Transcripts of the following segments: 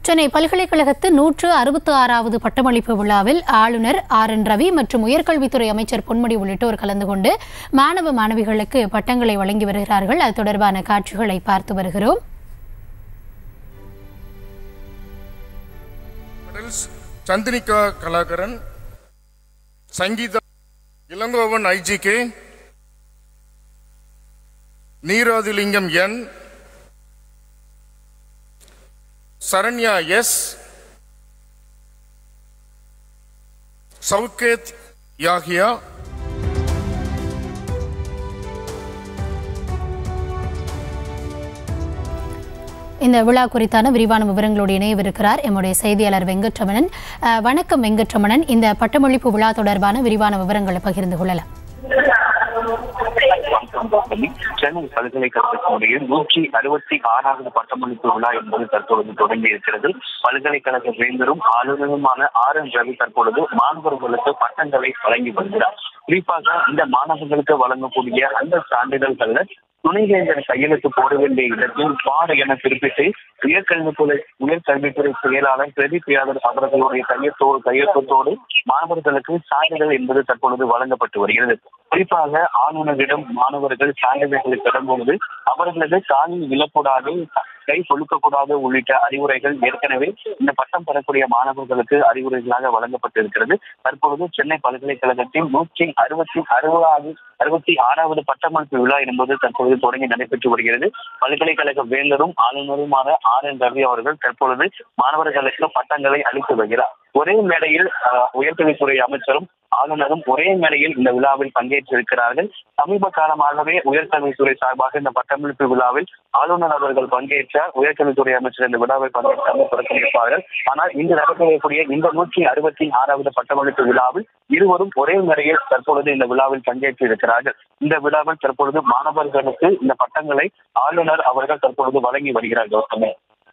சென்னை பல்கலைக்கழகத்து 166வது பட்டமளிப்பு விழாவில் ஆளுநர் ஆர்.என். ரவி மற்றும் உயர்கல்வித்துறை அமைச்சர் பொன்முடி உள்ளிட்டோர் கலந்து கொண்டு மாணவ மாணவிகளுக்கு பட்டங்களை வழங்கி வருகிறார்கள். அது தொடர்பான காட்சிகளை பார்த்து வருகிறோம். Chandrika Kalakaran, Sangeetha Ilangovan IGK, Neerathilingam N, Saranya S, Shaukat Yahya, இந்த விழா குறித்தான விரிவான விவரங்களோடு இணையவிருக்கிறார் எம்முடைய செய்தியாளர் வெங்கட்ரமணன். வணக்கம் வெங்கட்ரமணன், இந்த பட்டமளிப்பு விழா தொடர்பான விரிவான விவரங்களை பகிர்ந்து கொள்ளலாம். சென்னை பல்கலைக்கழகத்தினுடைய 166வது பட்டமளிப்பு விழா என்பது தற்பொழுது தொடங்கி இருக்கிறது. பல்கலைக்கழக வேந்தரும் ஆளுநருமான ஆர்.என். ரவி தற்பொழுது மாணவர்களுக்கு பட்டங்களை வழங்கி வருகிறார். குறிப்பாக இந்த மாணவர்களுக்கு வழங்கக்கூடிய அந்த சான்றிதழ்கள்ல துணைவேந்தர் கையெழுத்து போட வேண்டிய இடத்தில் பாடு என குறிப்பிட்டு உயர்கல்வித்துறை செயலாளர் பிரதீப் யாதவ் அவர்களுடைய கையெழுத்தோடு மாணவர்களுக்கு சான்றிதழ் என்பது தற்பொழுது வழங்கப்பட்டு வருகிறது. குறிப்பாக ஆளுநரிடம் மாணவர்கள் சான்றிதழ்களை பெறும்போது அவர்களது காலில் விழக்கூடாது, கை கொழுக்கக்கூடாது உள்ளிட்ட அறிவுரைகள் ஏற்கனவே இந்த பட்டம் பெறக்கூடிய மாணவர்களுக்கு அறிவுரைகளாக வழங்கப்பட்டிருக்கிறது. தற்பொழுது சென்னை பல்கலைக்கழகத்தின் 166வது பட்டமளிப்பு விழா என்பது தற்பொழுது தொடங்கி நடைபெற்று வருகிறது. பல்கலைக்கழக வேந்தரும் ஆளுநருமான ஆர்.என். ரவி அவர்கள் தற்பொழுது மாணவர்களுக்கு பட்டங்களை அளித்து வருகிறார். ஒரே மேடையில் உயர்கல்வித்துறை அமைச்சரும் ஆளுநரும் ஒரே மேடையில் இந்த விழாவில் பங்கேற்றிருக்கிறார்கள். சமீப காலமாகவே உயர்கல்வித்துறை சார்பாக இந்த பட்டமளிப்பு விழாவில் ஆளுநர் அவர்கள் பங்கேற்றார், உயர்கல்வித்துறை அமைச்சர் இந்த விழாவில் பங்கேற்றார்கள் புறக்கணிப்பார்கள். ஆனால் இன்று நடைபெறக்கூடிய இந்த 166வது பட்டமளிப்பு விழாவில் இருவரும் ஒரே மேடையில் தற்பொழுது இந்த விழாவில் பங்கேற்றிருக்கிறார்கள். இந்த விழாவில் தற்பொழுது மாணவர்களுக்கு இந்த பட்டங்களை ஆளுநர் அவர்கள் தற்பொழுது வழங்கி வருகிறார்கள்.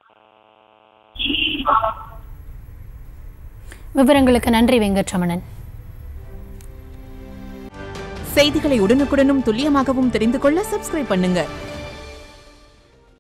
விவரங்களுக்கு நன்றி வெங்கட்ரமணன். செய்திகளை உடனுக்குடனும் துல்லியமாகவும் தெரிந்து கொள்ள சப்ஸ்கிரைப் பண்ணுங்க.